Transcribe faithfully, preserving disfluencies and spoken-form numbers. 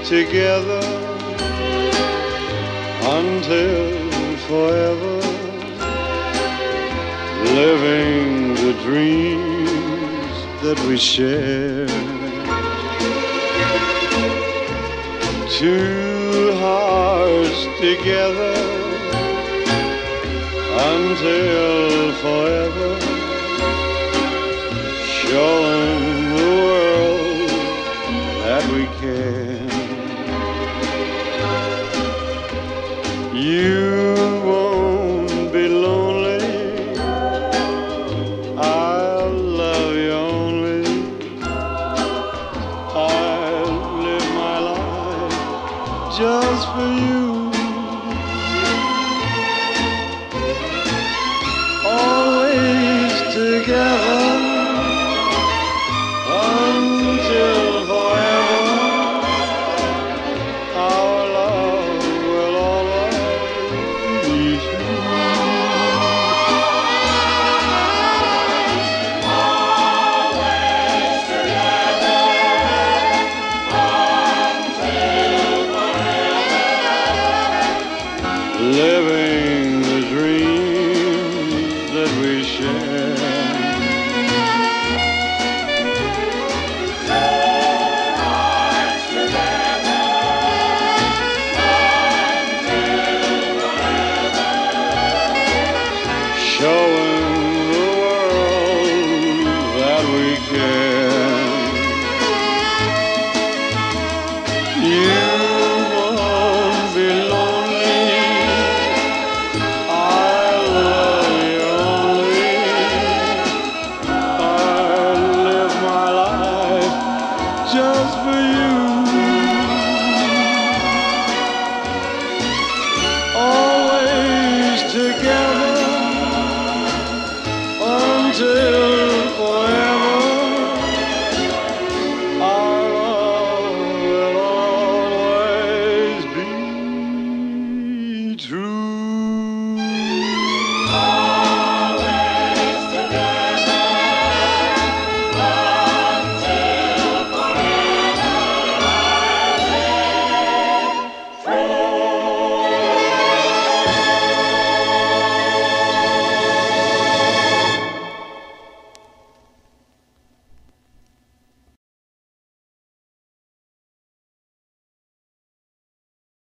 together until forever, living the dreams that we share. Two hearts together until forever, showing the world that we can. You won't be lonely, I'll love you only. I'll live my life just for you. Always together until forever, our love will always be true. Always together until forever, Living